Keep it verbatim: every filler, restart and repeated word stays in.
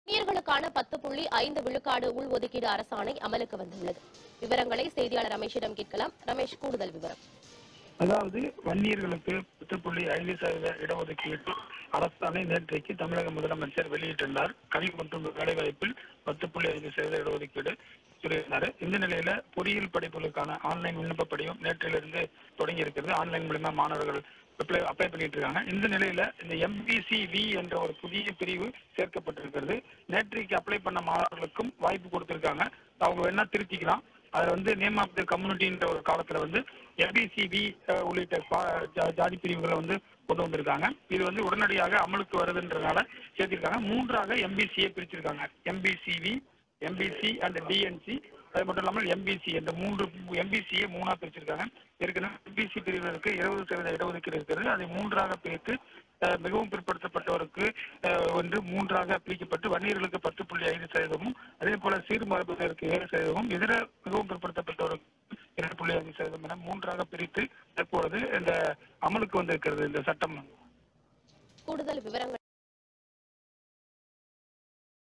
வன்னியர்களுக்கான பத்து புள்ளி ஐந்து விழுக்காடு உள்ஒதுக்கீடு அரசாணை அமலுக்கு வந்துள்ளது. விவரங்களை செய்தியாளர் ரமேஷிடம் கேட்கலாம். ரமேஷ், கூடுதல் விவரம். அதாவது வன்னியர்களுக்கு பத்து புள்ளி ஐந்து சதவீத இடஒதுக்கீடு அரசாணை நேற்றைக்கு தமிழக முதலமைச்சர் வெளியிட்டிருந்தார். கல்வி மற்றும் வேலைவாய்ப்பில் பத்து புள்ளி ஐந்து சதவீத இடஒதுக்கீடு சொல்லியிருந்தார். இந்த நிலையில பொறியியல் படிப்புகளுக்கான ஆன்லைன் விண்ணப்ப படிவம் நேற்றிலிருந்து தொடங்கி இருக்கிறது. ஆன்லைன் மூலமா மாணவர்கள் அப்ளை அப்ளை பண்ணிட்டு இருக்காங்க. இந்த நிலையில இந்த எம்பிசி வி என்ற ஒரு புதிய பிரிவு சேர்க்கப்பட்டிருக்கிறது. நேற்றைக்கு அப்ளை பண்ண மாணவர்களுக்கும் வாய்ப்பு கொடுத்திருக்காங்க. அவங்க வேணா திருத்திக்கலாம். அதுல வந்து நேம் ஆஃப் த கம்யூனிட்டின்ற ஒரு காலத்துல வந்து எம்பிசிபி உள்ளிட்ட ஜாதி பிரிவுகளை வந்து கொண்டு வந்திருக்காங்க. இது வந்து உடனடியாக அமலுக்கு வருதுன்றதுனால சேர்த்திருக்காங்க. மூன்றாக எம்பிசியை பிரிச்சிருக்காங்க. எம்பிசிவி, எம்பிசி அண்ட் டிஎன்சி, அது மட்டும் இல்லாமல் எம்பிசி என்ற மூன்று எம்பிசியை மூணா பிரிச்சிருக்காங்க. ஏற்கனவே எம்பிசி பிரிவினருக்கு இருபது சதவீத இடஒதுக்கீடு இருக்கிறது. அதை மூன்றாக பிரித்து மிகவும் பிற்படுத்தப்பட்டவருக்கு ஒன்று மூன்றாக பிரிக்கப்பட்டு வன்னியர்களுக்கு பத்து புள்ளி ஐந்து சதவீதமும், அதே போல சீர் மரபினருக்கு ஏழு சதவீதமும், இதர மிகவும் பிற்படுத்தப்பட்டவருக்கு இரண்டு புள்ளி ஐந்து சதவீதம் என மூன்றாக பிரித்து தற்பொழுது இந்த அமலுக்கு வந்திருக்கிறது இந்த சட்டம். கூடுதல் விவரங்கள்